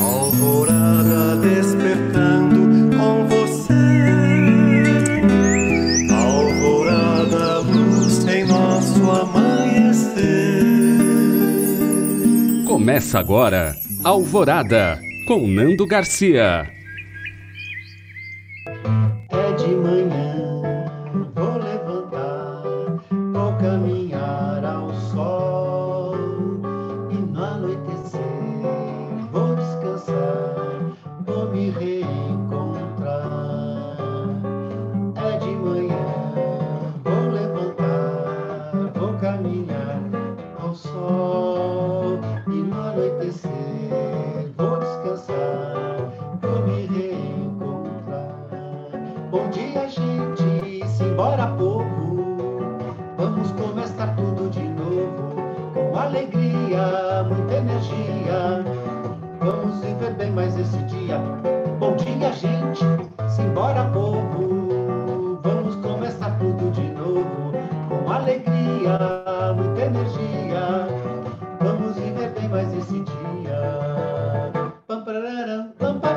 Alvorada despertando com você. Alvorada, luz em nosso amanhecer. Começa agora, Alvorada, com Nando Garcia. É de manhã, vou levantar, vou caminhar ao sol. E no anoitecer, vou descansar, vou me reencontrar. É de manhã, vou levantar, vou caminhar ao sol. E no anoitecer, vou descansar, vou me reencontrar. Bom dia, gente, simbora povo, vamos começar tudo de novo, com alegria, muita energia, vamos viver bem mais esse dia. Bom dia, gente, simbora povo, vamos começar tudo de novo, com alegria, muita energia, vamos viver bem mais esse dia. Pam, pararam, pam, pam.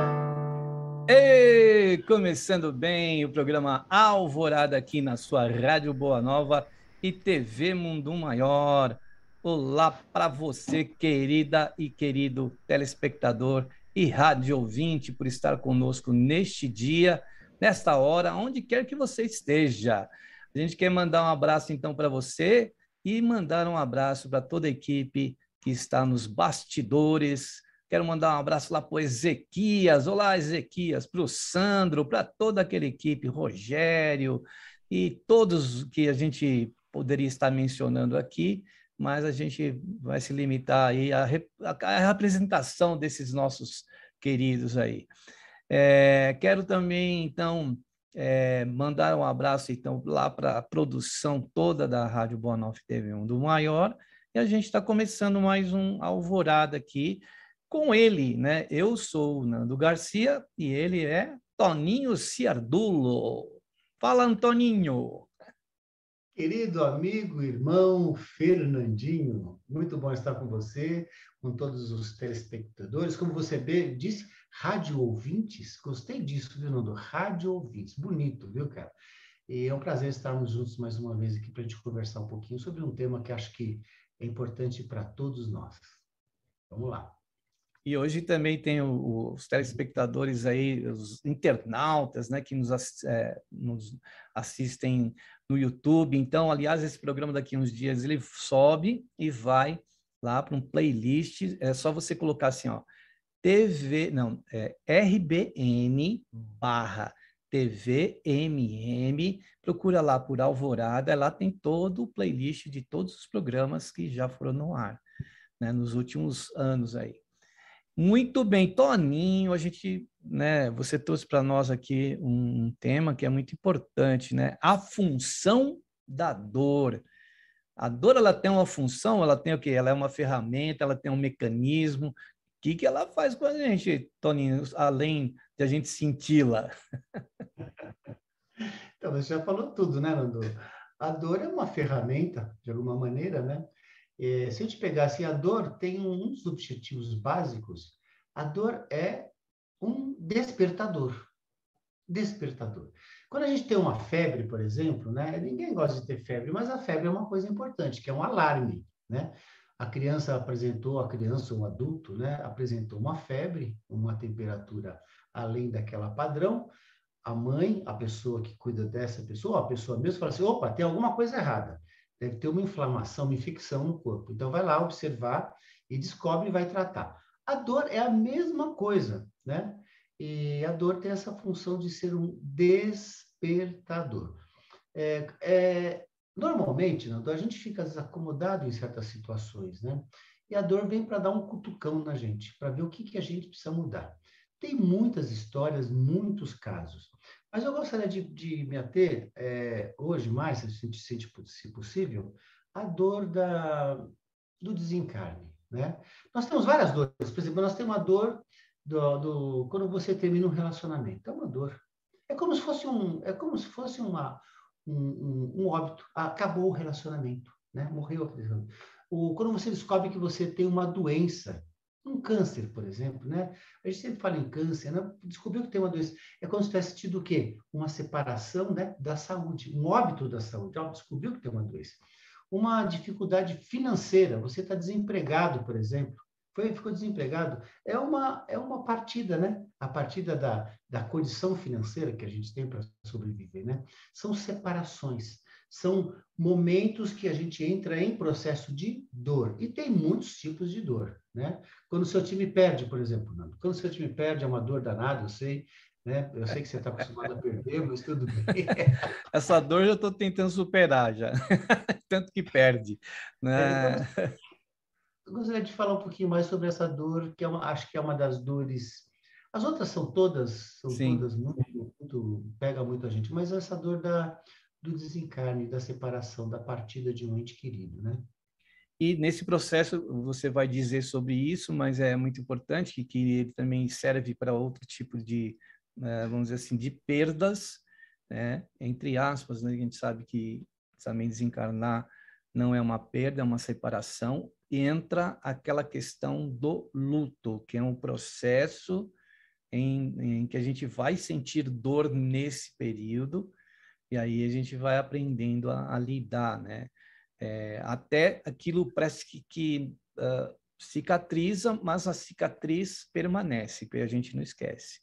Ei, começando bem o programa Alvorada aqui na sua Rádio Boa Nova e TV Mundo Maior. Olá para você, querida e querido telespectador e rádio ouvinte, por estar conosco neste dia, nesta hora, onde quer que você esteja. A gente quer mandar um abraço então para você e mandar um abraço para toda a equipe que está nos bastidores. Quero mandar um abraço lá para o Ezequias. Olá, Ezequias, para o Sandro, para toda aquela equipe, Rogério e todos que a gente poderia estar mencionando aqui, mas a gente vai se limitar aí à representação desses nossos queridos aí. Quero também, então, mandar um abraço então, lá para a produção toda da Rádio Boa Nova TV Mundo Maior, e a gente está começando mais um Alvorada aqui, com ele, né? Eu sou o Nando Garcia e ele é Toninho Ciardulo. Fala, Antoninho. Querido amigo, irmão Fernandinho, muito bom estar com você, com todos os telespectadores. Como você disse, rádio ouvintes, gostei disso, viu, Nando? Rádio ouvintes, bonito, viu, cara? E é um prazer estarmos juntos mais uma vez aqui para a gente conversar um pouquinho sobre um tema que acho que é importante para todos nós. Vamos lá. E hoje também tem os telespectadores aí, os internautas, né, que nos assistem no YouTube. Então, aliás, esse programa daqui a uns dias, ele sobe e vai lá para um playlist. É só você colocar assim, ó, RBN/TVMM, procura lá por Alvorada, lá tem todo o playlist de todos os programas que já foram no ar, né, nos últimos anos aí. Muito bem, Toninho, a gente, né, você trouxe para nós aqui um tema que é muito importante, né? A função da dor. A dor, ela tem uma função, ela tem o quê? Ela é uma ferramenta, ela tem um mecanismo. O que ela faz com a gente, Toninho, além de a gente senti-la? Então, você já falou tudo, né, Nando? A dor é uma ferramenta, de alguma maneira, né? Se eu te pegar assim, a dor tem um dos objetivos básicos. A dor é um despertador. Despertador. Quando a gente tem uma febre, por exemplo, né? Ninguém gosta de ter febre, mas a febre é uma coisa importante, que é um alarme, né? A criança ou um adulto, né? Apresentou uma febre, uma temperatura além daquela padrão. A mãe, a pessoa que cuida dessa pessoa, a pessoa mesmo fala assim, opa, tem alguma coisa errada. Deve ter uma inflamação, uma infecção no corpo. Então, vai lá observar e descobre e vai tratar. A dor é a mesma coisa, né? E a dor tem essa função de ser um despertador. Normalmente, Nando, a gente fica desacomodado em certas situações, né? E a dor vem para dar um cutucão na gente, para ver o que a gente precisa mudar. Tem muitas histórias, muitos casos. Mas eu gostaria de me ater, hoje mais, se possível, à dor do desencarne, né? Nós temos várias dores. Por exemplo, nós temos a dor quando você termina um relacionamento. É uma dor. É como se fosse um óbito. Acabou o relacionamento, né? Morreu aquele relacionamento. Quando você descobre que você tem uma doença, Um câncer, por exemplo, né? A gente sempre fala em câncer, né? Descobriu que tem uma doença. É como se tivesse tido o quê? Uma separação, né, da saúde, um óbito da saúde. Descobriu que tem uma doença. Uma dificuldade financeira. Você está desempregado, por exemplo. Ficou desempregado. É uma partida, né? A partida da condição financeira que a gente tem para sobreviver, né? São separações. São momentos que a gente entra em processo de dor. E tem muitos tipos de dor, né? Quando o seu time perde, por exemplo, Nando. Quando o seu time perde, é uma dor danada, eu sei, né? Eu sei que você está acostumado a perder, mas tudo bem. Essa dor eu já estou tentando superar já, tanto que perde, Então, né? eu gostaria de falar um pouquinho mais sobre essa dor, que acho que é uma das dores. As outras são Sim. todas pega muito a gente, mas essa dor do desencarne, da separação, da partida de um ente querido, né? E nesse processo você vai dizer sobre isso, mas é muito importante que ele também serve para outro tipo de, vamos dizer assim, de perdas, né? Entre aspas, né? A gente sabe que também desencarnar não é uma perda, é uma separação. E entra aquela questão do luto, que é um processo em que a gente vai sentir dor nesse período, e aí a gente vai aprendendo a lidar, né? Até aquilo parece que cicatriza, mas a cicatriz permanece, porque a gente não esquece.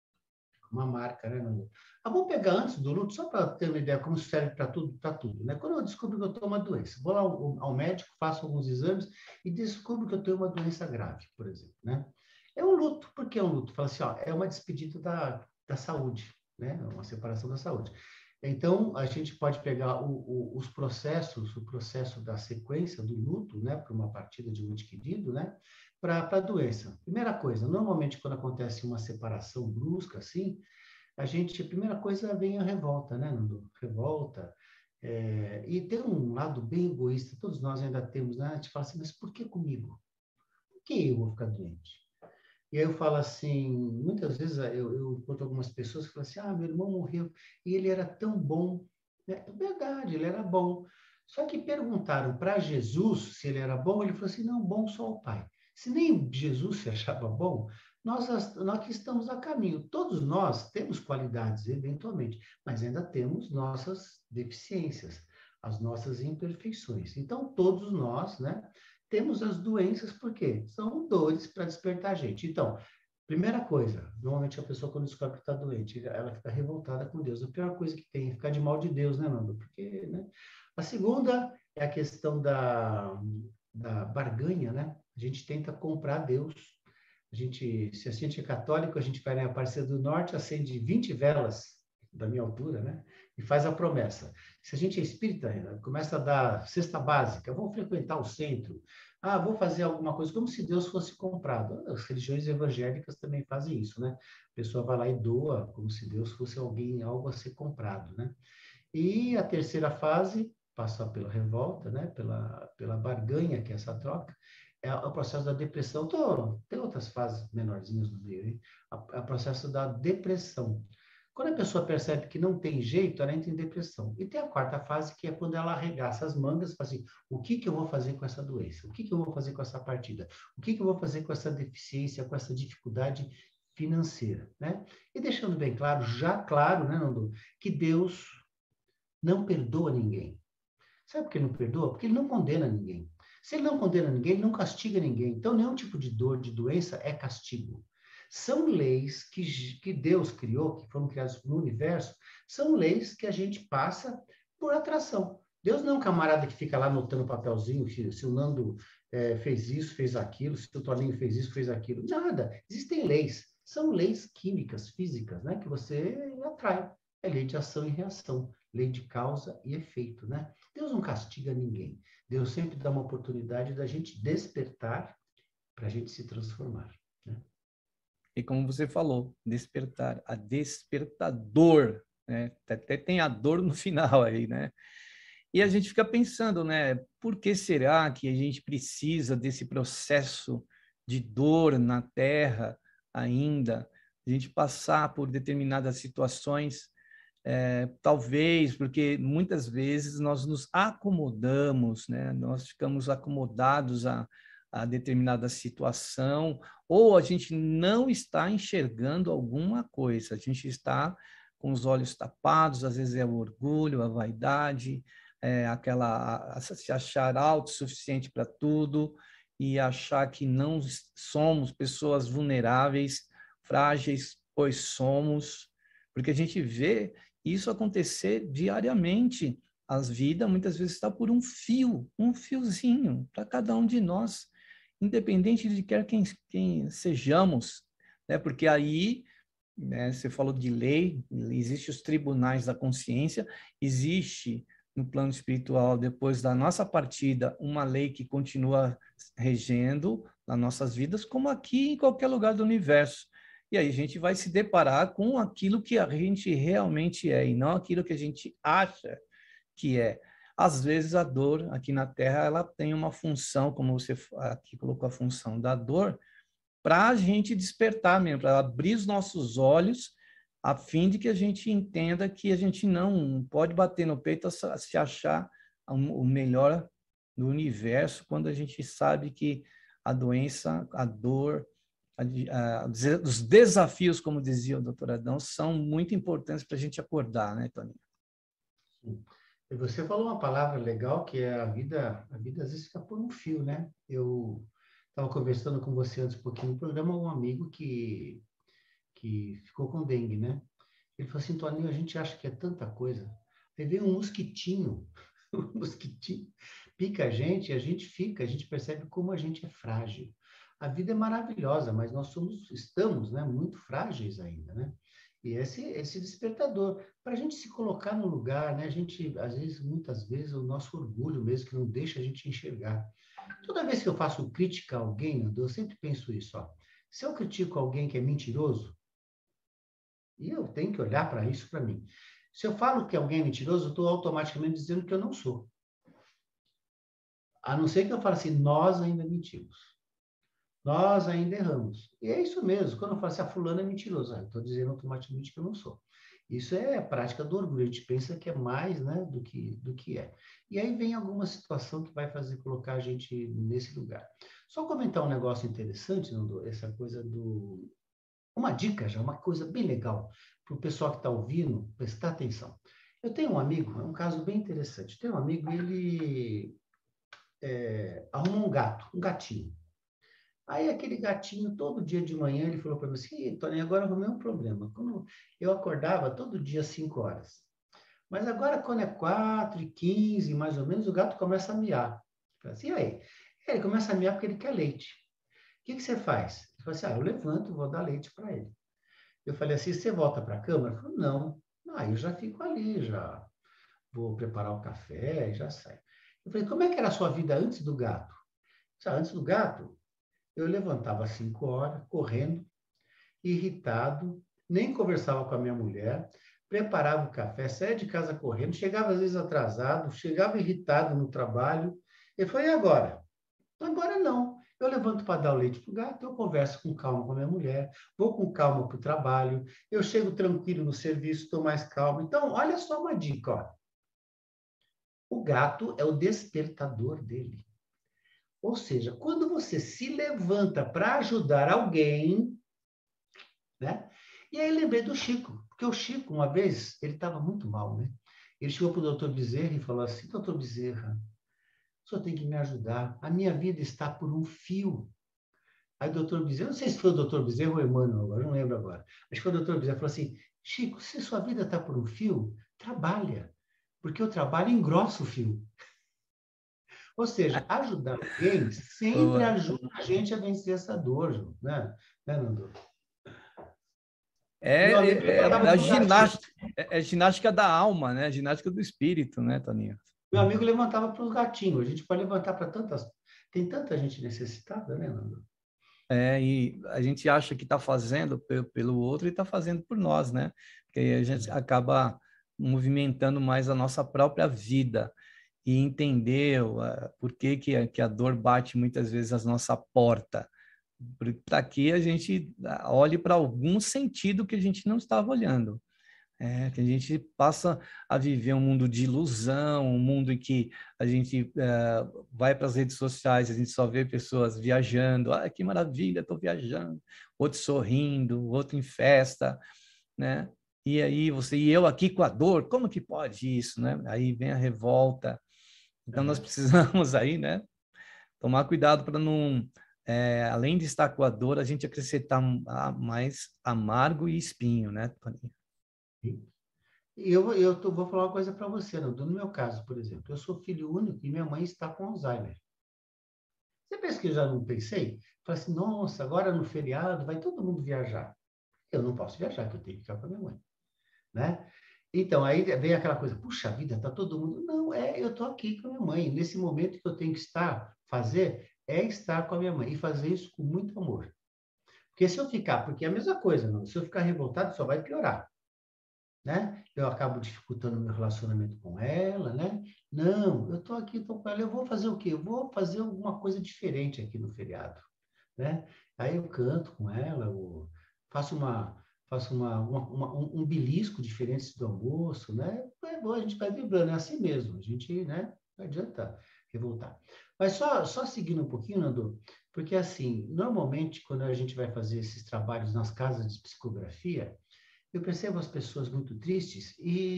Uma marca, né, Nando? Vamos pegar antes do luto, só para ter uma ideia como isso serve para tudo, né? Quando eu descubro que eu tenho uma doença, vou lá ao médico, faço alguns exames e descubro que eu tenho uma doença grave, por exemplo, né? É um luto. Por que é um luto? Fala assim, ó, é uma despedida da saúde, né? Uma separação da saúde. Então, a gente pode pegar os processos, o processo da sequência do luto, né, para uma partida de um ente querido, né, para a doença. Primeira coisa, normalmente quando acontece uma separação brusca, assim, a primeira coisa vem a revolta, né, Nando? Revolta. E tem um lado bem egoísta, todos nós ainda temos, né? A gente fala assim, mas por que comigo? Por que eu vou ficar doente? E aí eu falo assim, muitas vezes eu encontro algumas pessoas que falam assim, meu irmão morreu e ele era tão bom. É verdade, ele era bom. Só que perguntaram para Jesus se ele era bom, ele falou assim, não, bom só o Pai. Se nem Jesus se achava bom, nós que estamos a caminho. Todos nós temos qualidades, eventualmente, mas ainda temos nossas deficiências, as nossas imperfeições. Então, todos nós, né? Temos as doenças, por quê? São dores para despertar a gente. Então, primeira coisa, normalmente a pessoa quando descobre que está doente, ela fica revoltada com Deus. A pior coisa que tem é ficar de mal de Deus, né, Nando? Porque, né? A segunda é a questão da barganha, né? A gente tenta comprar Deus. Se a gente é católico, a gente vai na Aparecida do Norte, acende 20 velas da minha altura, né? E faz a promessa. Se a gente é espírita, começa a dar cesta básica, vou frequentar o centro, vou fazer alguma coisa, como se Deus fosse comprado. As religiões evangélicas também fazem isso, né? A pessoa vai lá e doa, como se Deus fosse algo a ser comprado, né? E a terceira fase, passa pela revolta, né? Pela barganha, que é essa troca, é o processo da depressão. Tem outras fases menorzinhas no meio, hein? É o processo da depressão. Quando a pessoa percebe que não tem jeito, ela entra em depressão. E tem a quarta fase, que é quando ela arregaça as mangas e fala assim, o que eu vou fazer com essa doença? O que eu vou fazer com essa partida? O que eu vou fazer com essa deficiência, com essa dificuldade financeira, né? E deixando bem claro, já claro, né, Nando, que Deus não perdoa ninguém. Sabe por que ele não perdoa? Porque ele não condena ninguém. Se ele não condena ninguém, ele não castiga ninguém. Então, nenhum tipo de dor, de doença é castigo. São leis que Deus criou, que foram criadas no universo, são leis que a gente passa por atração. Deus não é um camarada que fica lá anotando papelzinho, se o Nando fez isso, fez aquilo, se o Toninho fez isso, fez aquilo. Nada. Existem leis. São leis químicas, físicas, né? Que você atrai. É lei de ação e reação, lei de causa e efeito, né? Deus não castiga ninguém. Deus sempre dá uma oportunidade da gente despertar para a gente se transformar, né? E como você falou, despertar, a despertador, né? Até tem a dor no final aí, né? E a gente fica pensando, né? Por que será que a gente precisa desse processo de dor na Terra ainda? A gente passar por determinadas situações, talvez porque muitas vezes nós nos acomodamos, né? Nós ficamos acomodados a determinada situação, ou a gente não está enxergando alguma coisa, a gente está com os olhos tapados, às vezes é o orgulho, a vaidade, se achar autossuficiente para tudo e achar que não somos pessoas vulneráveis, frágeis, pois somos, porque a gente vê isso acontecer diariamente. As vidas muitas vezes está por um fiozinho para cada um de nós, independente de quem sejamos, né? Porque aí, né, você falou de lei, existem os tribunais da consciência, existe no plano espiritual, depois da nossa partida, uma lei que continua regendo nas nossas vidas, como aqui em qualquer lugar do universo. E aí a gente vai se deparar com aquilo que a gente realmente é, e não aquilo que a gente acha que é. Às vezes a dor aqui na Terra, ela tem uma função, como você aqui colocou a função da dor, para a gente despertar mesmo, para abrir os nossos olhos, a fim de que a gente entenda que a gente não pode bater no peito se achar o melhor do universo, quando a gente sabe que a doença, a dor, os desafios, como dizia o doutor Adão, são muito importantes para a gente acordar, né, Tony? E você falou uma palavra legal, que é a vida às vezes fica por um fio, né? Eu estava conversando com você antes um pouquinho no programa, um amigo que ficou com dengue, né? Ele falou assim, Toninho, a gente acha que é tanta coisa. Aí vem um mosquitinho, um mosquitinho pica a gente fica, a gente percebe como a gente é frágil. A vida é maravilhosa, mas nós estamos, né, muito frágeis ainda, né? E esse despertador, para a gente se colocar no lugar, né? A gente, às vezes, muitas vezes, o nosso orgulho mesmo que não deixa a gente enxergar. Toda vez que eu faço crítica a alguém, Nando, eu sempre penso isso, ó. Se eu critico alguém que é mentiroso, e eu tenho que olhar para isso para mim. Se eu falo que alguém é mentiroso, eu estou automaticamente dizendo que eu não sou. A não ser que eu fale assim, nós ainda mentimos. Nós ainda erramos. E é isso mesmo. Quando eu falo assim, a fulana é mentiroso, eu estou dizendo automaticamente que eu não sou. Isso é a prática do orgulho. A gente pensa que é mais, né, do que é. E aí vem alguma situação que vai fazer colocar a gente nesse lugar. Só comentar um negócio interessante, Nando, essa coisa do... Uma dica já, uma coisa bem legal para o pessoal que está ouvindo prestar atenção. Eu tenho um amigo, é um caso bem interessante. Tem um amigo, ele arrumou um gato, um gatinho. Aí aquele gatinho, todo dia de manhã, ele falou para mim assim, Tony, agora eu arrumei um problema. Quando eu acordava todo dia às 5 horas. Mas agora, quando é 4h15, mais ou menos, o gato começa a miar. Eu falei assim, e aí? Ele começa a miar porque ele quer leite. O que você faz? Ele falou assim, eu levanto, vou dar leite para ele. Eu falei assim, você volta para a cama? Ele falou, não. Eu já fico ali, já vou preparar o café, já saio. Eu falei, como é que era a sua vida antes do gato? Antes do gato, eu levantava às 5 horas, correndo, irritado, nem conversava com a minha mulher, preparava o café, saía de casa correndo, chegava às vezes atrasado, chegava irritado no trabalho. Ele falou, e agora? Agora não. Eu levanto para dar o leite para o gato, eu converso com calma com a minha mulher, vou com calma para o trabalho, eu chego tranquilo no serviço, estou mais calmo. Então, olha só uma dica, ó. O gato é o despertador dele. Ou seja, quando você se levanta para ajudar alguém, né? E aí lembrei do Chico, porque o Chico, uma vez, ele estava muito mal, né? Ele chegou para o doutor Bezerra e falou assim, doutor Bezerra, o senhor tem que me ajudar, a minha vida está por um fio. Aí o doutor Bezerra, não sei se foi o doutor Bezerra ou o Emmanuel, agora, não lembro agora, mas foi o doutor Bezerra, falou assim, Chico, se sua vida está por um fio, trabalha, porque o trabalho engrossa o fio. Ou seja, ajudar alguém sempre ajuda a gente a vencer essa dor, né, Nando? A ginástica da alma, né? A ginástica do espírito, né, Toninho? Meu amigo levantava para os gatinhos. A gente pode levantar para tantas... Tem tanta gente necessitada, né, Nando? E a gente acha que está fazendo pelo outro e está fazendo por nós, né? Porque a gente acaba movimentando mais a nossa própria vida e entender por que a dor bate muitas vezes à nossa porta. Para que a gente olhe para algum sentido que a gente não estava olhando. Que a gente passa a viver um mundo de ilusão, um mundo em que a gente vai para as redes sociais, a gente só vê pessoas viajando, que maravilha, estou viajando, outro sorrindo, outro em festa, né? E aí e eu aqui com a dor, como que pode isso, né? Aí vem a revolta. Então nós precisamos aí, né, tomar cuidado para não, além de estar com a dor, a gente acrescentar mais amargo e espinho, né, Toninho? Vou falar uma coisa para você, Nando. No meu caso, por exemplo, eu sou filho único e minha mãe está com Alzheimer. Você pensa que eu já não pensei? Falei assim, nossa, agora no feriado vai todo mundo viajar. Eu não posso viajar, que eu tenho que ficar com a minha mãe, né? Então, aí vem aquela coisa, puxa vida, tá todo mundo... Não, eu estou aqui com a minha mãe. Nesse momento que eu tenho que estar com a minha mãe e fazer isso com muito amor. Porque se eu ficar, porque é a mesma coisa, não? Se eu ficar revoltado, só vai piorar, né? Eu acabo dificultando o meu relacionamento com ela, né? Não, eu estou aqui, estou com ela, eu vou fazer o quê? Eu vou fazer alguma coisa diferente aqui no feriado, né? Aí eu canto com ela, eu faço um belisco diferente do almoço, né? É bom, a gente vai vibrando, é assim mesmo, a gente, né? Não adianta revoltar. Mas só seguindo um pouquinho, Nando, porque assim, normalmente quando a gente vai fazer esses trabalhos nas casas de psicografia, eu percebo as pessoas muito tristes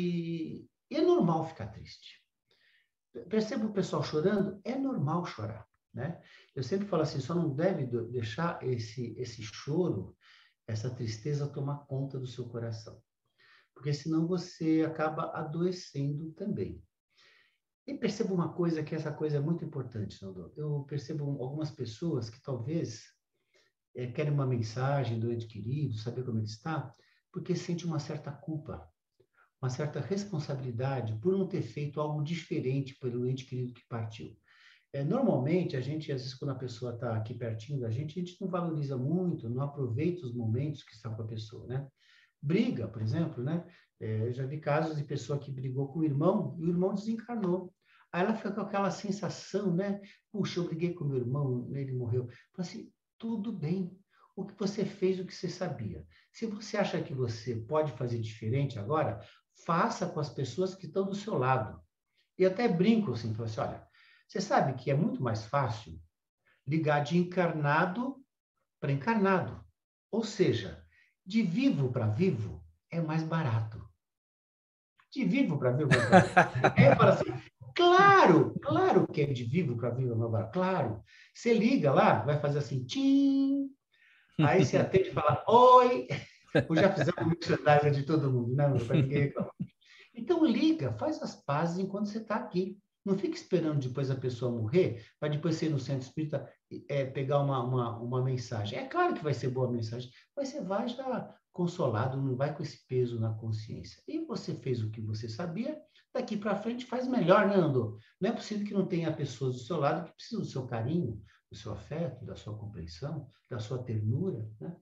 e é normal ficar triste. Percebo o pessoal chorando, é normal chorar, né? Eu sempre falo assim, só não deve deixar esse choro, essa tristeza tomar conta do seu coração, porque senão você acaba adoecendo também. E percebo uma coisa, que essa coisa é muito importante, Nando. Eu percebo algumas pessoas que talvez querem uma mensagem do ente querido, saber como ele está, porque sente uma certa culpa, uma certa responsabilidade por não ter feito algo diferente pelo ente querido que partiu. Normalmente, a gente, às vezes, quando a pessoa está aqui pertinho da gente, a gente não valoriza muito, não aproveita os momentos que está com a pessoa, né? Briga, por exemplo, né? Eu já vi casos de pessoa que brigou com o irmão e o irmão desencarnou. Aí ela fica com aquela sensação, né? Puxa, eu briguei com o meu irmão, ele morreu. Fala assim, tudo bem. O que você fez, o que você sabia. Se você acha que você pode fazer diferente agora, faça com as pessoas que estão do seu lado. E até brinco assim, falo assim, olha, você sabe que é muito mais fácil ligar de encarnado para encarnado. Ou seja, de vivo para vivo é mais barato. De vivo para vivo é mais barato. Aí eu falo assim, claro que é de vivo para vivo é mais barato. Claro. Você liga lá, vai fazer assim, tim. Aí você atende e fala, oi. Ou já fizemos merchandising de todo mundo, né? Para ninguém reclamar. Então, liga, faz as pazes enquanto você está aqui. Não fique esperando depois a pessoa morrer, para depois ser no centro espírita pegar uma mensagem. É claro que vai ser boa a mensagem, mas você vai já consolado, não vai com esse peso na consciência. E você fez o que você sabia, daqui para frente faz melhor, né, Andor? Não é possível que não tenha pessoas do seu lado que precisam do seu carinho, do seu afeto, da sua compreensão, da sua ternura, né?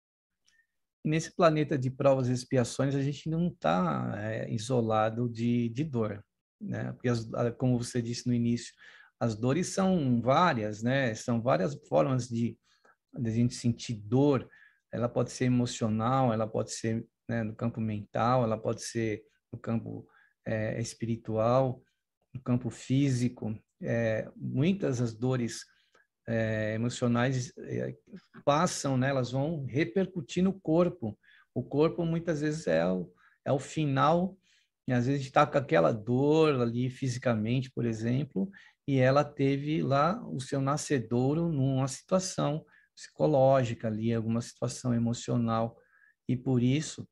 Nesse planeta de provas e expiações, a gente não está isolado de dor, né? Porque, como você disse no início, as dores são várias, né? São várias formas de a gente sentir dor. Ela pode ser emocional, ela pode ser, né, no campo mental, ela pode ser no campo espiritual, no campo físico. Muitas das dores emocionais passam, né? Elas vão repercutir no corpo. O corpo muitas vezes é o final, e às vezes a gente está com aquela dor ali fisicamente, por exemplo, e ela teve lá o seu nascedouro numa situação psicológica ali, alguma situação emocional, e por isso,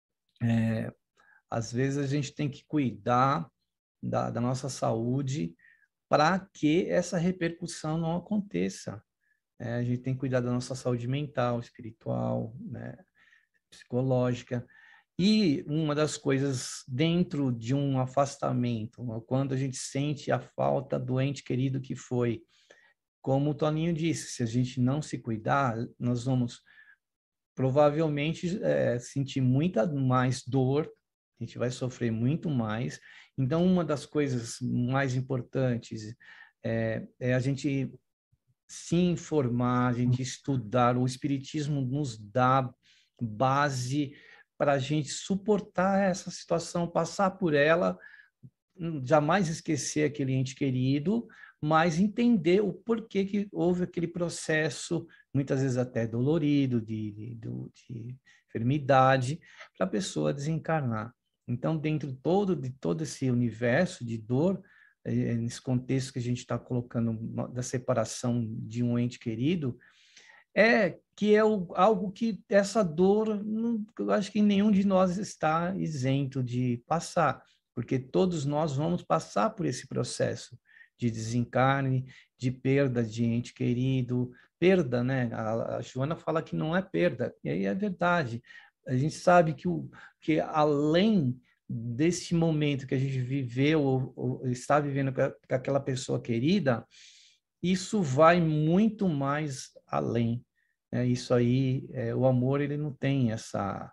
às vezes a gente tem que cuidar da nossa saúde para que essa repercussão não aconteça. A gente tem que cuidar da nossa saúde mental, espiritual, né, psicológica. E uma das coisas dentro de um afastamento, quando a gente sente a falta do ente querido que foi, como o Toninho disse, se a gente não se cuidar, nós vamos provavelmente sentir muita mais dor, a gente vai sofrer muito mais. Então, uma das coisas mais importantes é a gente se informar, a gente estudar. O Espiritismo nos dá base para a gente suportar essa situação, passar por ela, jamais esquecer aquele ente querido, mas entender o porquê que houve aquele processo, muitas vezes até dolorido, de enfermidade, para a pessoa desencarnar. Então, dentro de todo esse universo de dor, nesse contexto que a gente está colocando da separação de um ente querido, algo que essa dor, eu acho que nenhum de nós está isento de passar, porque todos nós vamos passar por esse processo de desencarne, de perda de ente querido, perda, né? A Joana fala que não é perda, e aí é verdade. A gente sabe que além desse momento que a gente viveu ou está vivendo com aquela pessoa querida, isso vai muito mais além. Isso aí, o amor, ele não tem essa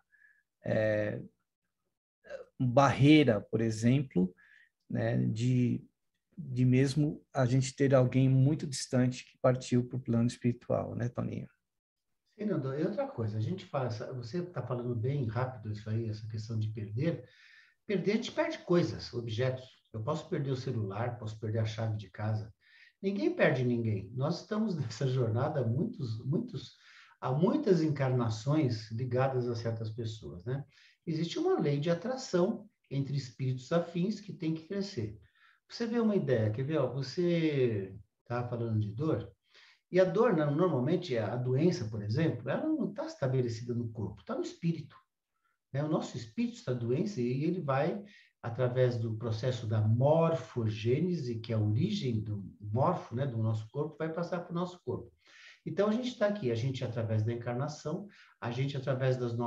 barreira, por exemplo, né, de mesmo a gente ter alguém muito distante que partiu para o plano espiritual, né, Toninho? Sim, Nando, e outra coisa, a gente fala, você está falando bem rápido isso aí, essa questão de perder. Perder, a gente perde coisas, objetos. Eu posso perder o celular, posso perder a chave de casa. Ninguém perde ninguém. Nós estamos nessa jornada há muitas encarnações ligadas a certas pessoas, né? Existe uma lei de atração entre espíritos afins que tem que crescer. Você vê uma ideia, quer ver? Ó, você estava falando de dor, e a dor, normalmente, a doença, por exemplo, ela não está estabelecida no corpo, está no espírito. Né? O nosso espírito está doente e ele vai, através do processo da morfogênese, que é a origem do morfo, né, do nosso corpo, vai passar para o nosso corpo. Então, a gente está aqui, a gente, através da encarnação, a gente, através dos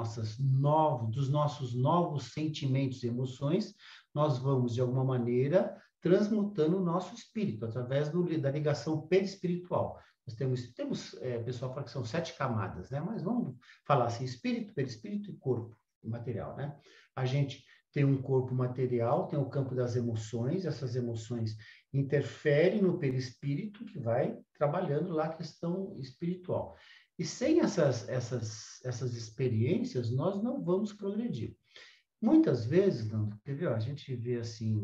nossos novos sentimentos e emoções, nós vamos, de alguma maneira, transmutando o nosso espírito, através da ligação perispiritual. Nós temos pessoal fala que são 7 camadas, né? Mas vamos falar assim, espírito, perispírito e corpo material, né? A gente tem um corpo material, tem o campo das emoções, essas emoções interferem no perispírito, que vai trabalhando lá a questão espiritual. E sem essas experiências, nós não vamos progredir. Muitas vezes, não, quer ver, a gente vê assim,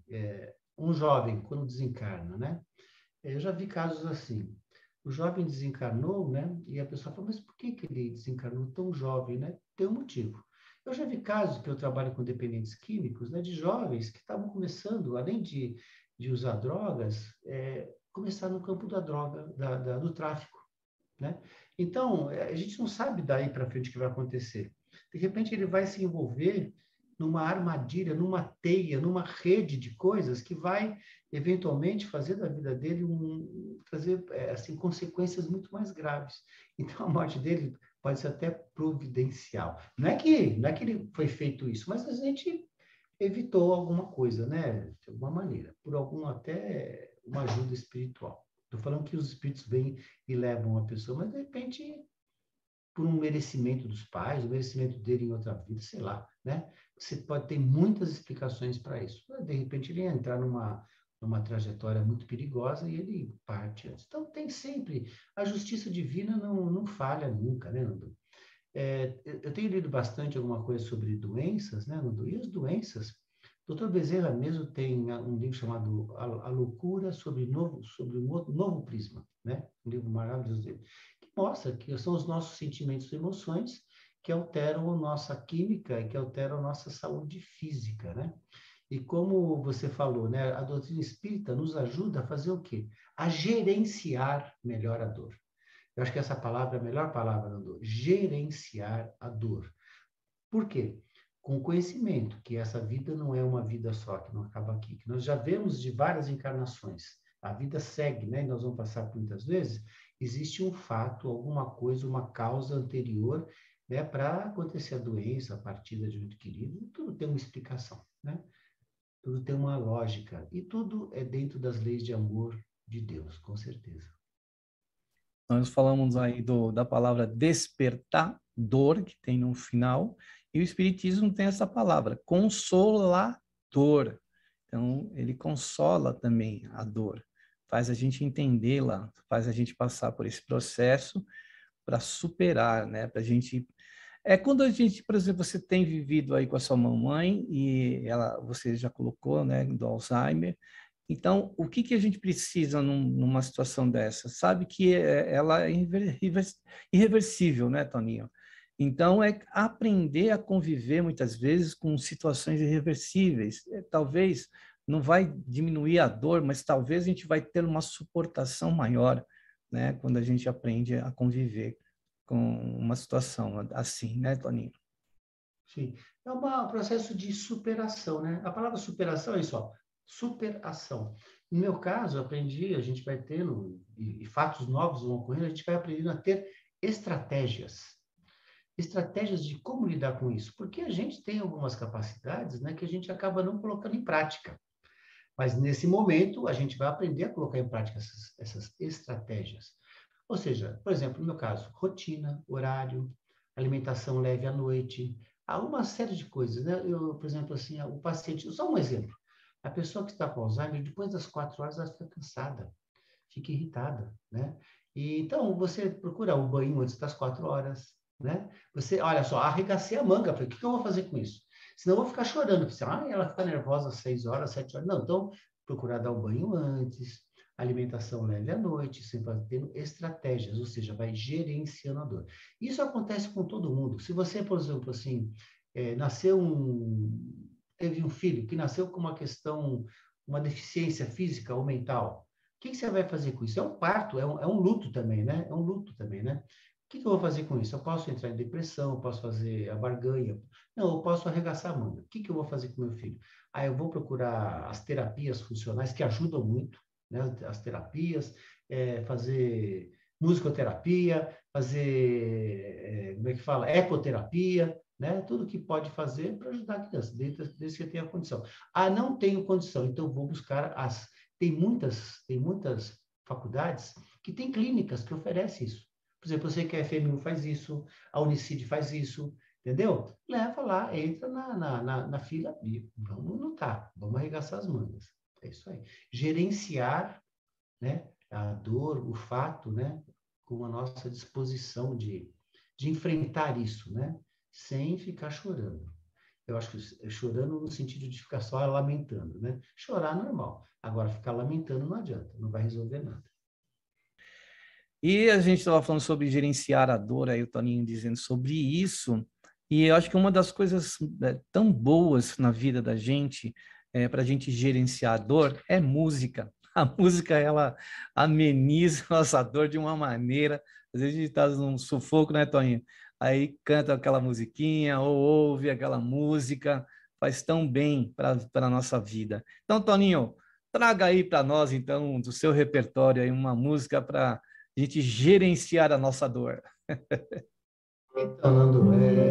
um jovem, quando desencarna, né? Eu já vi casos assim, o jovem desencarnou, né? E a pessoa fala, mas por que ele desencarnou tão jovem, né? Tem um motivo. Eu já vi casos que eu trabalho com dependentes químicos, né? De jovens que estavam começando, além de usar drogas, começar no campo da droga, do tráfico, né? Então, a gente não sabe daí para frente o que vai acontecer. De repente, ele vai se envolver numa armadilha, numa teia, numa rede de coisas que vai, eventualmente, fazer da vida dele trazer assim, consequências muito mais graves. Então, a morte dele pode ser até providencial. Não é que ele foi feito isso, mas a gente evitou alguma coisa, né? De alguma maneira, por até uma ajuda espiritual. Estou falando que os espíritos vêm e levam a pessoa, mas de repente por um merecimento dos pais, o merecimento dele em outra vida, sei lá, né? Você pode ter muitas explicações para isso. De repente ele ia entrar numa trajetória muito perigosa e ele parte antes. Então tem sempre, a justiça divina não falha nunca, né, Nando? Eu tenho lido bastante alguma coisa sobre doenças, né, Nando? E as doenças, Dr. Bezerra mesmo tem um livro chamado A Loucura sobre o Novo Prisma, né? Um livro maravilhoso dele, que mostra que são os nossos sentimentos e emoções que alteram a nossa química e que alteram a nossa saúde física, né? E como você falou, né, a doutrina espírita nos ajuda a fazer o quê? A gerenciar melhor a dor. Eu acho que essa palavra é a melhor palavra da dor. Gerenciar a dor. Por quê? Com conhecimento que essa vida não é uma vida só, que não acaba aqui, que nós já vemos de várias encarnações. A vida segue, né? E nós vamos passar por muitas vezes. Existe um fato, alguma coisa, uma causa anterior, né, para acontecer a doença, a partida de um ente querido. Tudo tem uma explicação, né? Tudo tem uma lógica. E tudo é dentro das leis de amor de Deus, com certeza. Nós falamos aí da palavra despertador, que tem no final, e o Espiritismo tem essa palavra, consolador. Então, ele consola também a dor, faz a gente entendê-la, faz a gente passar por esse processo para superar, né? Para a gente Quando a gente, por exemplo, você tem vivido aí com a sua mamãe e você já colocou, né, do Alzheimer. Então, o que a gente precisa numa situação dessa? Sabe que ela é irreversível, né, Toninho? Então, é aprender a conviver, muitas vezes, com situações irreversíveis. Talvez não vai diminuir a dor, mas talvez a gente vai ter uma suportação maior, né, quando a gente aprende a conviver com uma situação assim, né, Toninho? Sim. É um processo de superação, né? A palavra superação é isso, ó, superação. No meu caso, eu aprendi, a gente vai tendo, e fatos novos vão ocorrendo, a gente vai aprendendo a ter estratégias. Estratégias de como lidar com isso. Porque a gente tem algumas capacidades, né, que a gente acaba não colocando em prática. Mas, nesse momento, a gente vai aprender a colocar em prática essas estratégias. Ou seja, por exemplo, no meu caso, rotina, horário, alimentação leve à noite, há uma série de coisas, né? Eu, por exemplo, assim, o paciente, só um exemplo, a pessoa que está com Alzheimer, depois das 4 horas, ela fica cansada, fica irritada, né? E, então, você procura o banho antes das 4 horas, né? Você, olha só, arregacei a manga, falei, o que eu vou fazer com isso? Senão eu vou ficar chorando, você, ela fica nervosa às 6 horas, 7 horas. Não, então, procurar dar o banho antes, alimentação leve à noite, sempre tendo estratégias, ou seja, vai gerenciando a dor. Isso acontece com todo mundo. Se você, por exemplo, assim, teve um filho que nasceu com uma questão, uma deficiência física ou mental, o que você vai fazer com isso? É um parto, é um luto também, né? É um luto também, né? O que eu vou fazer com isso? Eu posso entrar em depressão, eu posso fazer a barganha. Não, eu posso arregaçar a manga. O que eu vou fazer com meu filho? Eu vou procurar as terapias funcionais que ajudam muito, né? As terapias, fazer musicoterapia, fazer, como é que fala? Ecoterapia, né? Tudo que pode fazer para ajudar a criança, desde que tenha condição. Não tenho condição, então vou buscar Tem muitas faculdades que têm clínicas que oferecem isso. Por exemplo, eu sei que a FMU faz isso, a Unicid faz isso, entendeu? Leva lá, entra na fila e vamos lutar, vamos arregaçar as mangas. É isso aí. Gerenciar, né, a dor, o fato, né, com a nossa disposição de enfrentar isso, né, sem ficar chorando. Eu acho que chorando no sentido de ficar só lamentando, né? Chorar normal. Agora, ficar lamentando não adianta, não vai resolver nada. E a gente estava falando sobre gerenciar a dor, aí o Toninho dizendo sobre isso, e eu acho que uma das coisas tão boas na vida da gente, para a gente gerenciar a dor, é música. A música, ela ameniza a nossa dor de uma maneira, às vezes a gente está num sufoco, né, Toninho? Aí canta aquela musiquinha, ou ouve aquela música, faz tão bem para a nossa vida. Então, Toninho, traga aí para nós, então, do seu repertório, aí, uma música para a gente gerenciar a nossa dor. Então, Nando,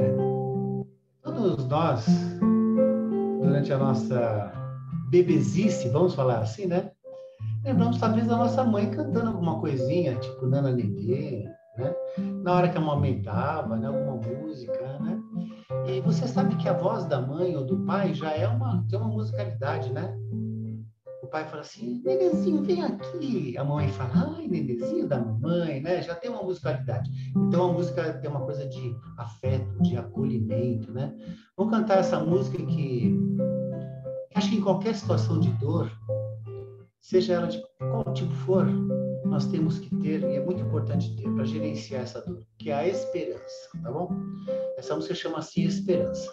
todos nós, durante a nossa bebezice, vamos falar assim, né? Lembramos talvez da nossa mãe cantando alguma coisinha, tipo Nana Nenê, né? Na hora que amamentava, né? Alguma música, né? E você sabe que a voz da mãe ou do pai já tem uma musicalidade, né? O pai fala assim, Nenezinho, vem aqui. A mãe fala, ai, Nenezinho da mamãe, né? Já tem uma musicalidade. Então, a música tem uma coisa de afeto, de acolhimento, né? Vou cantar essa música que acho que em qualquer situação de dor, seja ela de qual tipo for, nós temos que ter, e é muito importante ter, para gerenciar essa dor, que é a esperança, tá bom? Essa música chama-se Esperança.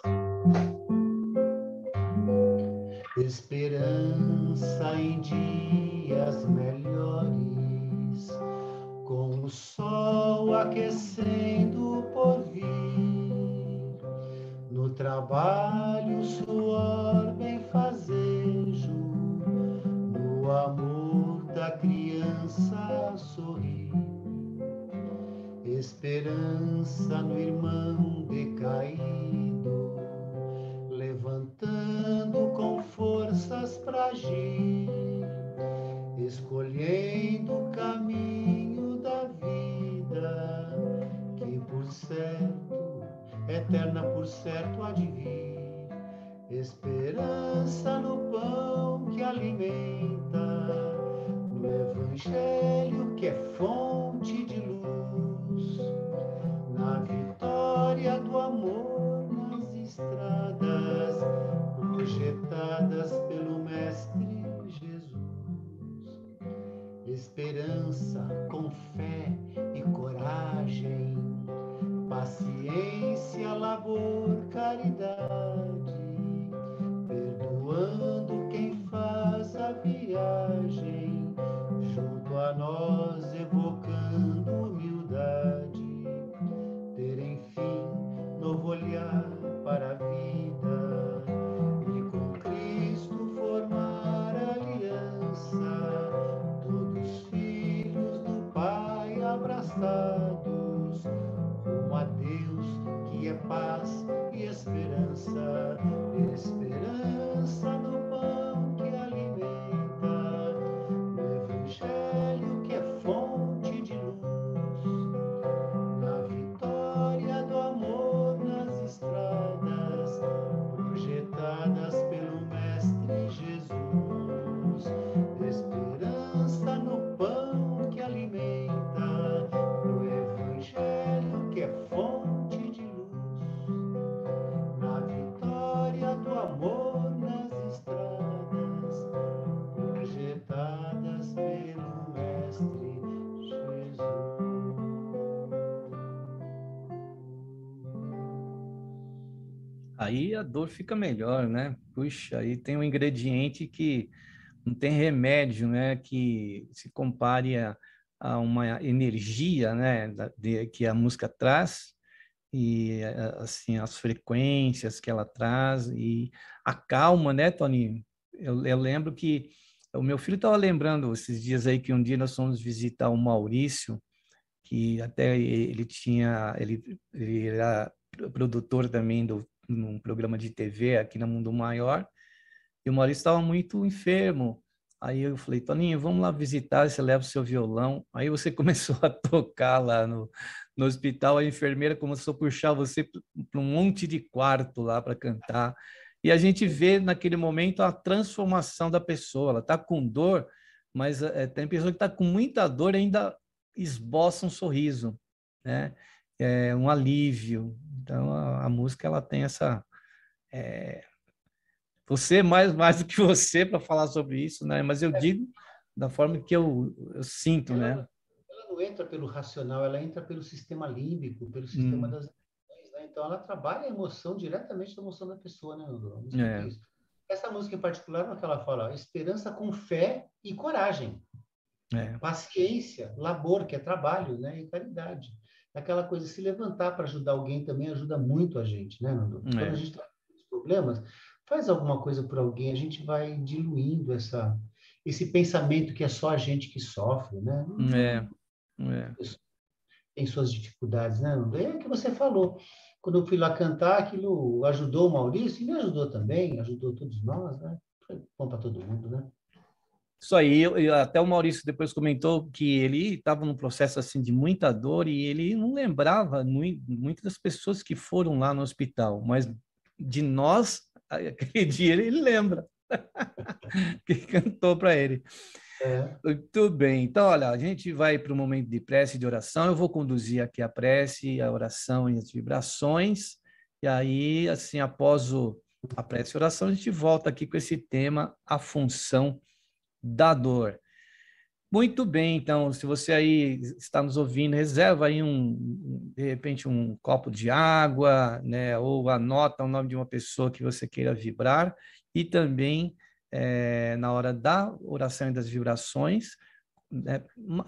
Esperança em dias melhores, com o sol aquecendo por vir, no trabalho suor bem fazejo, no amor da criança sorrir. Esperança no irmão decaído, levantando com forças para agir, escolhendo o caminho da vida, que por certo, eterna por certo há de vir. Esperança no pão que alimenta, no evangelho que é fonte de luz, na vitória do amor amor, caridade, perdoando quem faz a viagem, junto a nós evocando humildade, ter enfim novo olhar para a vida e com Cristo formar aliança, todos filhos do Pai abraçados, rumo a Deus que é paz e esperança, esperança no pão que alimenta, no Evangelho que é fonte de luz, na vitória do amor nas estradas, projetadas pelo Mestre Jesus, esperança no pão que alimenta, no Evangelho que é fonte de luz, na vitória do amor nas estradas, projetadas pelo Mestre Jesus. Aí a dor fica melhor, né? Puxa, aí tem um ingrediente que não tem remédio, né? Que se compare a uma energia, né? Que a música traz e assim as frequências que ela traz e a calma, né, Toninho? Eu lembro que o meu filho estava lembrando esses dias aí que um dia nós fomos visitar o Maurício, que até ele era produtor também num programa de TV aqui na Mundo Maior, e o Maurício estava muito enfermo. Aí eu falei, Toninho, vamos lá visitar, você leva o seu violão. Aí você começou a tocar lá no hospital, a enfermeira começou a puxar você para um monte de quarto lá para cantar. E a gente vê naquele momento a transformação da pessoa. Ela está com dor, mas tem pessoa que está com muita dor e ainda esboça um sorriso, né? É um alívio. Então a música ela tem essa você mais do que você para falar sobre isso, né? Mas eu digo da forma que eu sinto, né? Ela não entra pelo racional, ela entra pelo sistema límbico, pelo sistema Hum, das emoções, né? Então ela trabalha a emoção diretamente da emoção da pessoa, né, Nando? A música tem é, isso. Essa música em particular, no que ela fala, ó, esperança com fé e coragem, é, paciência, labor, que é trabalho, né, e caridade. Aquela coisa, se levantar para ajudar alguém também ajuda muito a gente, né, Nando? Quando a é, gente está com problemas, faz alguma coisa por alguém, a gente vai diluindo esse pensamento que é só a gente que sofre, né? é, é. Tem suas dificuldades, né, Nando? É o que você falou. Quando eu fui lá cantar, aquilo ajudou o Maurício e me ajudou também, ajudou todos nós, né? Foi bom para todo mundo, né? Isso aí, até o Maurício depois comentou que ele estava num processo assim de muita dor e ele não lembrava muitas das pessoas que foram lá no hospital, mas de nós, aquele dia ele lembra que cantou para ele. É. Muito bem. Então, olha, a gente vai para o momento de prece e de oração. Eu vou conduzir aqui a prece, a oração e as vibrações. E aí, assim, após a prece e a oração, a gente volta aqui com esse tema, a função da dor. Muito bem, então, se você aí está nos ouvindo, reserva aí de repente, um copo de água, né? Ou anota o nome de uma pessoa que você queira vibrar e também, na hora da oração e das vibrações, né,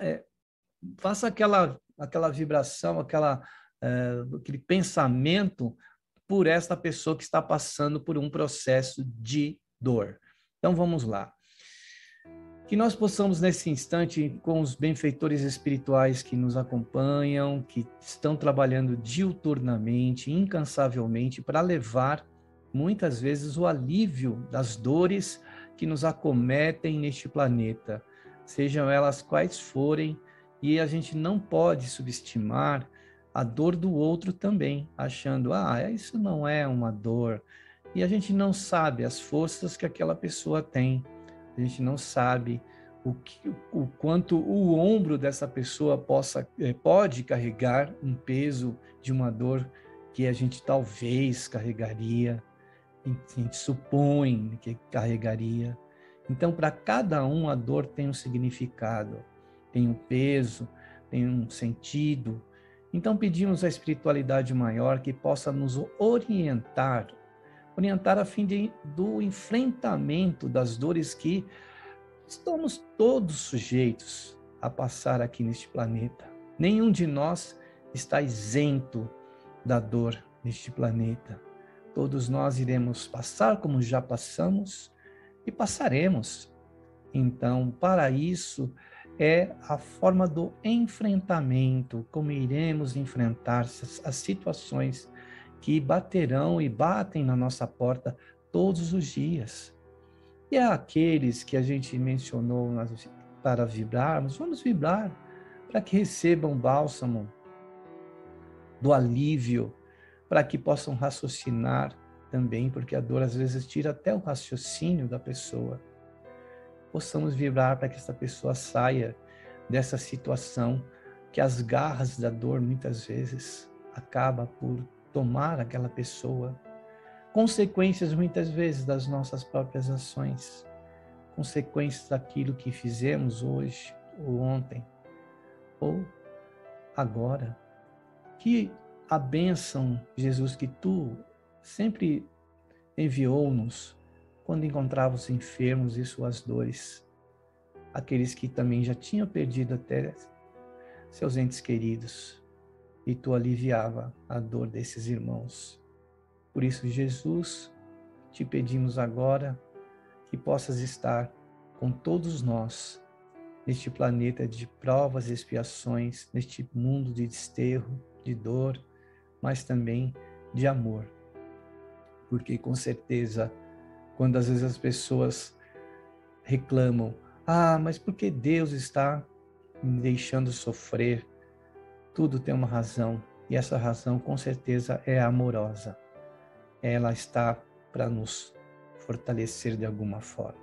faça aquela vibração, aquele pensamento por esta pessoa que está passando por um processo de dor. Então, vamos lá. Que nós possamos, nesse instante, com os benfeitores espirituais que nos acompanham, que estão trabalhando diuturnamente, incansavelmente, para levar, muitas vezes, o alívio das dores que nos acometem neste planeta, sejam elas quais forem, e a gente não pode subestimar a dor do outro também, achando, isso não é uma dor, e a gente não sabe as forças que aquela pessoa tem. A gente não sabe o quanto o ombro dessa pessoa pode carregar um peso de uma dor que a gente talvez carregaria, a gente supõe que carregaria. Então, para cada um, a dor tem um significado, tem um peso, tem um sentido. Então pedimos à espiritualidade maior que possa nos orientar a fim do enfrentamento das dores que estamos todos sujeitos a passar aqui neste planeta. Nenhum de nós está isento da dor neste planeta. Todos nós iremos passar como já passamos e passaremos. Então, para isso, é a forma do enfrentamento, como iremos enfrentar as situações que baterão e batem na nossa porta todos os dias. E aqueles que a gente mencionou para vibrarmos, vamos vibrar para que recebam bálsamo do alívio, para que possam raciocinar também, porque a dor às vezes tira até o raciocínio da pessoa. Possamos vibrar para que essa pessoa saia dessa situação que as garras da dor muitas vezes acaba por tomar aquela pessoa. Consequências muitas vezes das nossas próprias ações, consequências daquilo que fizemos hoje ou ontem ou agora. Que a bênção, Jesus, que tu sempre enviou-nos quando encontrávamos enfermos e suas dores, aqueles que também já tinham perdido até seus entes queridos, e tu aliviava a dor desses irmãos. Por isso, Jesus, te pedimos agora que possas estar com todos nós neste planeta de provas e expiações, neste mundo de desterro, de dor, mas também de amor. Porque com certeza, quando às vezes as pessoas reclamam, mas por que Deus está me deixando sofrer? Tudo tem uma razão, e essa razão com certeza é amorosa. Ela está para nos fortalecer de alguma forma.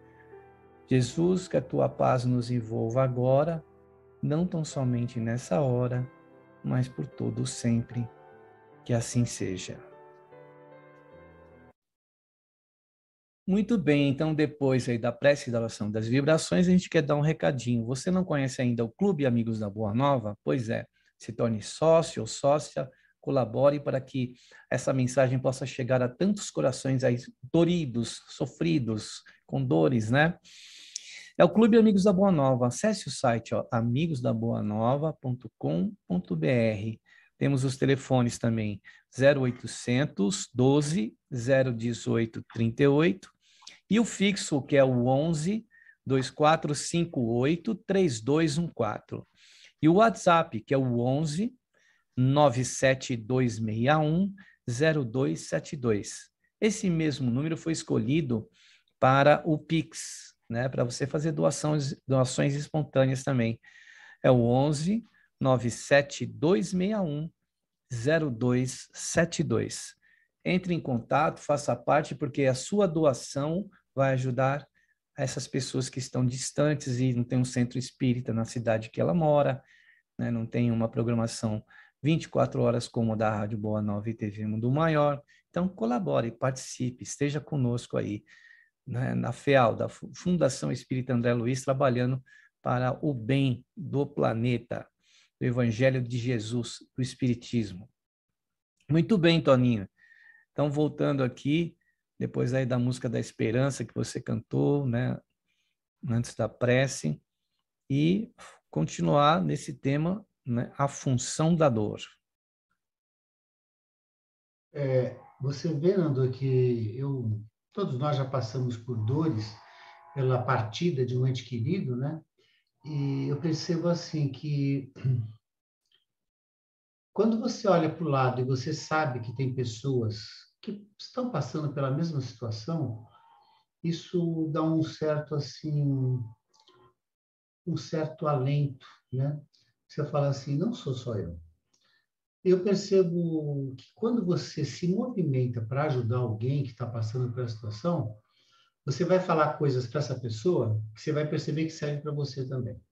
Jesus, que a tua paz nos envolva agora, não tão somente nessa hora, mas por todo sempre. Que assim seja. Muito bem, então depois aí da prece e da oração das vibrações, a gente quer dar um recadinho. Você não conhece ainda o Clube Amigos da Boa Nova? Pois é, se torne sócio ou sócia, colabore para que essa mensagem possa chegar a tantos corações aí doridos, sofridos, com dores, né? É o Clube Amigos da Boa Nova. Acesse o site amigosdaboanova.com.br. Temos os telefones também 0800 12 018 38 e o fixo que é o 11 2458 3214. E o WhatsApp que é o 11 97261 0272. Esse mesmo número foi escolhido para o Pix, né, para você fazer doações espontâneas também. É o 11 97261 0272. Entre em contato, faça parte, porque a sua doação vai ajudar essas pessoas que estão distantes e não tem um centro espírita na cidade que ela mora, né, não tem uma programação 24 horas como a da Rádio Boa Nova e TV Mundo Maior. Então, colabore, participe, esteja conosco aí, né, na FEAL, da Fundação Espírita André Luiz, trabalhando para o bem do planeta, do Evangelho de Jesus, do Espiritismo. Muito bem, Toninho. Então, voltando aqui, depois aí da música da Esperança que você cantou, né, antes da prece, e continuar nesse tema, né, a função da dor. Você vê, Nando, que todos nós já passamos por dores pela partida de um ente querido, né? E eu percebo assim que quando você olha para o lado e você sabe que tem pessoas que estão passando pela mesma situação, isso dá um certo alento, né? Você fala assim, não sou só eu. Eu percebo que quando você se movimenta para ajudar alguém que está passando por essa situação, você vai falar coisas para essa pessoa que você vai perceber que serve para você também.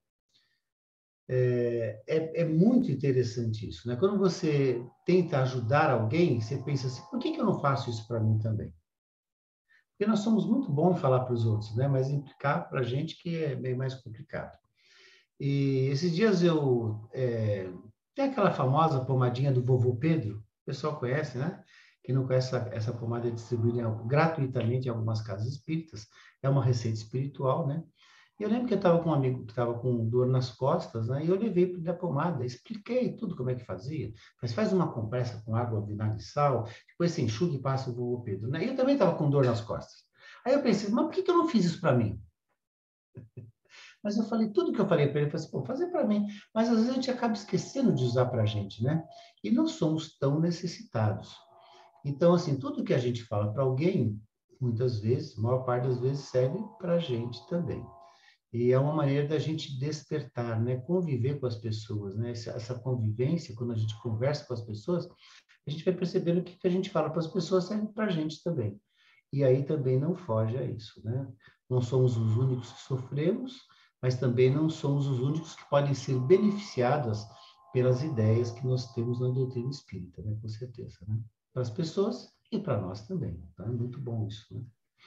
É muito interessante isso, né? Quando você tenta ajudar alguém, você pensa assim, por que eu não faço isso para mim também? Porque nós somos muito bons em falar para os outros, né? Mas implicar para a gente que é bem mais complicado. E esses dias eu Tem aquela famosa pomadinha do vovô Pedro, o pessoal conhece, né? Quem não conhece, essa pomada é distribuída gratuitamente em algumas casas espíritas, é uma receita espiritual, né? E eu lembro que eu estava com um amigo que estava com dor nas costas, né? E eu levei para ele a pomada, expliquei tudo como é que fazia. Mas faz uma compressa com água, vinagre e sal, depois você enxuga e passa o vovô Pedro, né? E eu também estava com dor nas costas. Aí eu pensei, mas por que eu não fiz isso para mim? Mas eu falei, tudo que eu falei para ele, eu falei assim, pô, fazer para mim. Mas às vezes a gente acaba esquecendo de usar para a gente, né? E não somos tão necessitados. Então, assim, tudo que a gente fala para alguém, muitas vezes, a maior parte das vezes, serve para a gente também. E é uma maneira da gente despertar, né? Conviver com as pessoas, né? Essa convivência, quando a gente conversa com as pessoas, a gente vai percebendo que o que a gente fala para as pessoas serve para a gente também. E aí também não foge a isso, né? Não somos os únicos que sofremos, mas também não somos os únicos que podem ser beneficiados pelas ideias que nós temos na doutrina espírita, né? Com certeza, né? Para as pessoas e para nós também. Tá? É muito bom isso, né?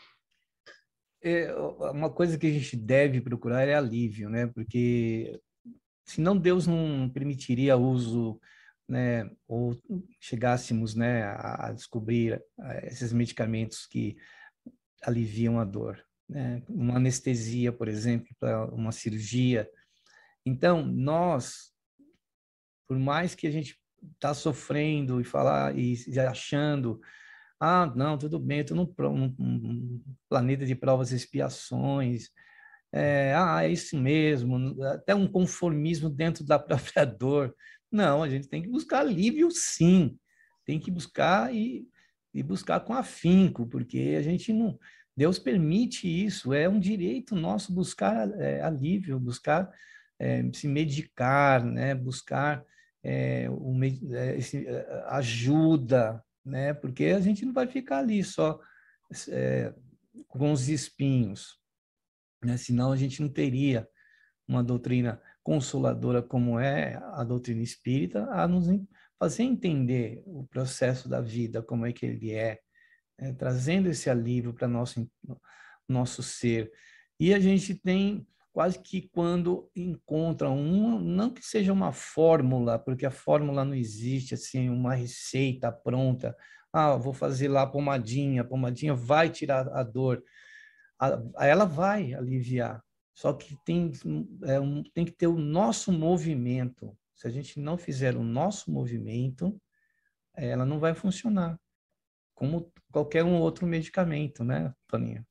Uma coisa que a gente deve procurar é alívio, né? Porque senão Deus não permitiria o uso, né? Ou chegássemos, né, a descobrir esses medicamentos que aliviam a dor, né? Uma anestesia, por exemplo, para uma cirurgia. Então, nós, por mais que a gente está sofrendo e falar e achando, não, tudo bem, eu estou num planeta de provas e expiações, é isso mesmo, até um conformismo dentro da própria dor. Não, a gente tem que buscar alívio, sim, tem que buscar e buscar com afinco, porque a gente não. Deus permite isso, é um direito nosso buscar alívio, buscar se medicar, né? Buscar ajuda, né? Porque a gente não vai ficar ali só com os espinhos, né? Senão a gente não teria uma doutrina consoladora como é a doutrina espírita a nos fazer entender o processo da vida, como é que ele trazendo esse alívio para nosso ser. E a gente tem quase que quando encontra não que seja uma fórmula, porque a fórmula não existe, assim, uma receita pronta. Vou fazer lá a pomadinha vai tirar a dor. Ela vai aliviar, só que tem que ter o nosso movimento. Se a gente não fizer o nosso movimento, ela não vai funcionar, como qualquer um outro medicamento, né, Toninho?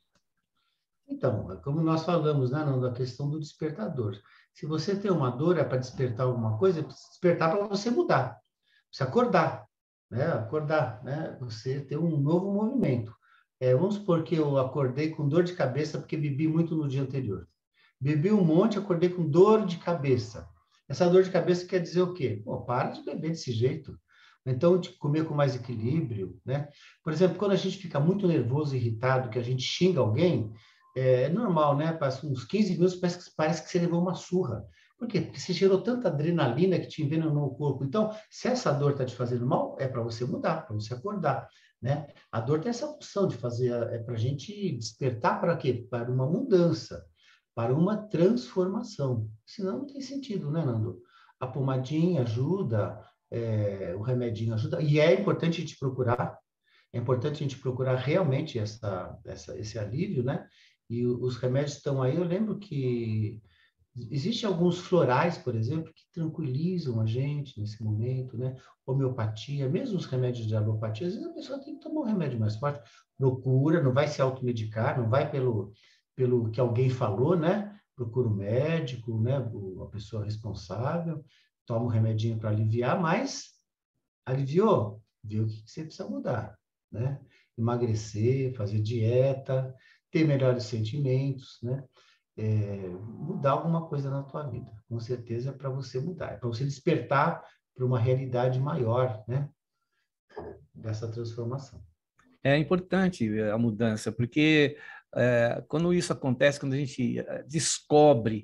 Então, como nós falamos, né, Nando, a questão do despertador. Se você tem uma dor, é para despertar alguma coisa, é para despertar para você mudar, você acordar, né? Acordar, né? Você ter um novo movimento. Vamos supor que eu acordei com dor de cabeça porque bebi muito no dia anterior. Bebi um monte, acordei com dor de cabeça. Essa dor de cabeça quer dizer o quê? Pô, para de beber desse jeito. Então, de comer com mais equilíbrio, né? Por exemplo, quando a gente fica muito nervoso, irritado, que a gente xinga alguém, é normal, né? Passa uns 15 minutos, parece que você levou uma surra. Por quê? Porque você gerou tanta adrenalina que te envenenou o corpo. Então, se essa dor está te fazendo mal, é para você mudar, para você acordar, né? A dor tem essa função de fazer, para a gente despertar para quê? Para uma mudança, para uma transformação. Senão não tem sentido, né, Nando? A pomadinha ajuda, o remedinho ajuda, e é importante a gente procurar, é importante a gente procurar realmente esse alívio, né? E os remédios estão aí. Eu lembro que existem alguns florais, por exemplo, que tranquilizam a gente nesse momento, né? Homeopatia, mesmo os remédios de alopatia, às vezes a pessoa tem que tomar um remédio mais forte. Procura, não vai se automedicar, não vai pelo que alguém falou, né? Procura um médico, né? A pessoa responsável, toma um remedinho para aliviar, mas aliviou, vê o que você precisa mudar, né? Emagrecer, fazer dieta, ter melhores sentimentos, né? Mudar alguma coisa na tua vida. Com certeza é para você mudar, é para você despertar para uma realidade maior, né? Dessa transformação. É importante a mudança, porque quando isso acontece, quando a gente descobre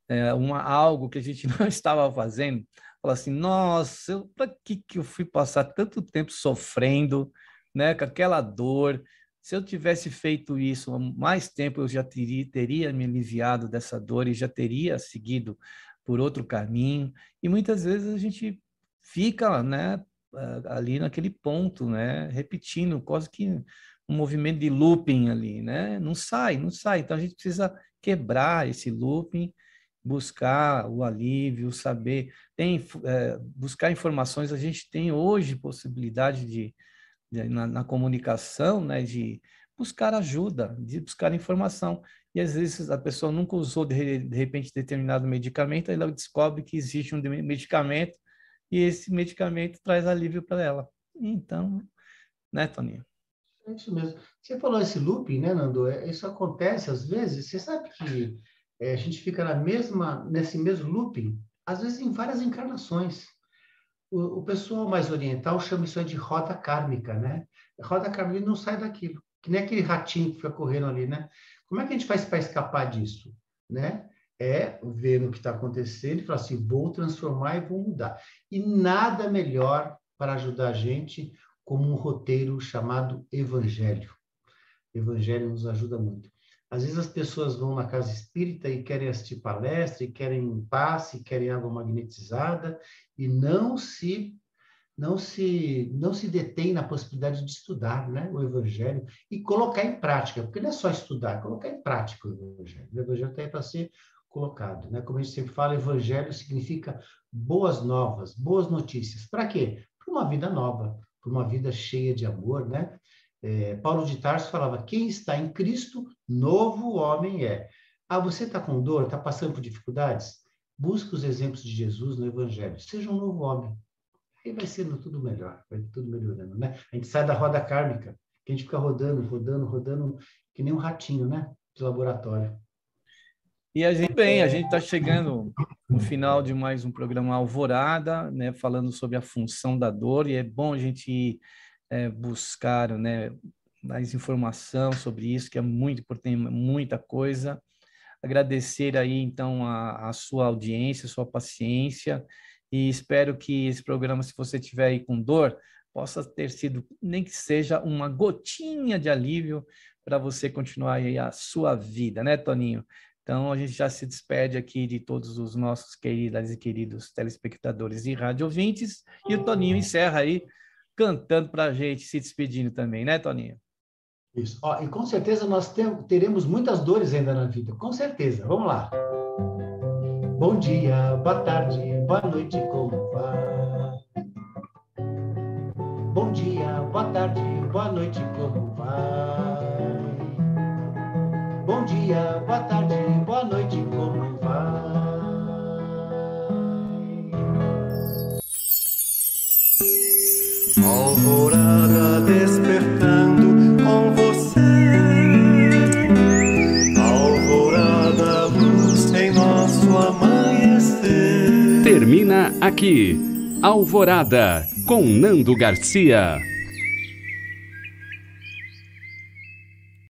algo que a gente não estava fazendo, fala assim, nossa, para que eu fui passar tanto tempo sofrendo, né, com aquela dor? Se eu tivesse feito isso há mais tempo, eu já teria me aliviado dessa dor e já teria seguido por outro caminho. E muitas vezes a gente fica, né, ali naquele ponto, né, repetindo, quase que um movimento de looping ali, né? Não sai. Então a gente precisa quebrar esse looping, buscar o alívio, saber, buscar informações. A gente tem hoje possibilidade na comunicação, né, de buscar ajuda, de buscar informação. E às vezes a pessoa nunca usou de repente determinado medicamento, aí ela descobre que existe um medicamento e esse medicamento traz alívio para ela. Então, né, Toninho? É isso mesmo. Você falou esse looping, né, Nando? Isso acontece às vezes. Você sabe que a gente fica nesse mesmo looping, às vezes em várias encarnações. O pessoal mais oriental chama isso de roda kármica, né? Roda kármica não sai daquilo. Que nem aquele ratinho que fica correndo ali, né? Como é que a gente faz para escapar disso, né? É ver o que está acontecendo e falar assim, vou transformar e vou mudar. E nada melhor para ajudar a gente como um roteiro chamado Evangelho. O Evangelho nos ajuda muito. Às vezes as pessoas vão na casa espírita e querem assistir palestra, e querem passe, querem água magnetizada, e não se detém na possibilidade de estudar, né, o Evangelho e colocar em prática, porque não é só estudar, é colocar em prática o Evangelho. O Evangelho está aí para ser colocado, né? Como a gente sempre fala, Evangelho significa boas novas, boas notícias. Para quê? Para uma vida nova, para uma vida cheia de amor, né? Paulo de Tarso falava, quem está em Cristo, novo homem é. Ah, você está com dor, está passando por dificuldades? Busca os exemplos de Jesus no Evangelho. Seja um novo homem. Aí vai sendo tudo melhor, vai tudo melhorando, né? A gente sai da roda kármica, que a gente fica rodando, que nem um ratinho, né? De laboratório. E a gente está chegando no final de mais um programa Alvorada, né? Falando sobre a função da dor, e é bom a gente buscar, né, mais informação sobre isso, que é muito importante, muita coisa. Agradecer aí, então, a sua audiência, a sua paciência, e espero que esse programa, se você tiver aí com dor, possa ter sido, nem que seja uma gotinha de alívio para você continuar aí a sua vida, né, Toninho? Então, a gente já se despede aqui de todos os nossos queridas e queridos telespectadores e rádio ouvintes, e o Toninho encerra aí cantando para a gente, se despedindo também, né, Toninho? Isso. Ó, e com certeza nós teremos muitas dores ainda na vida, com certeza. Vamos lá. Bom dia, boa tarde, boa noite, como vai? Bom dia, boa tarde, boa noite, como vai? Bom dia, boa tarde, boa noite, como vai? Alvorada despertando com você, alvorada, luz em nosso amanhecer. Termina aqui, Alvorada, com Nando Garcia.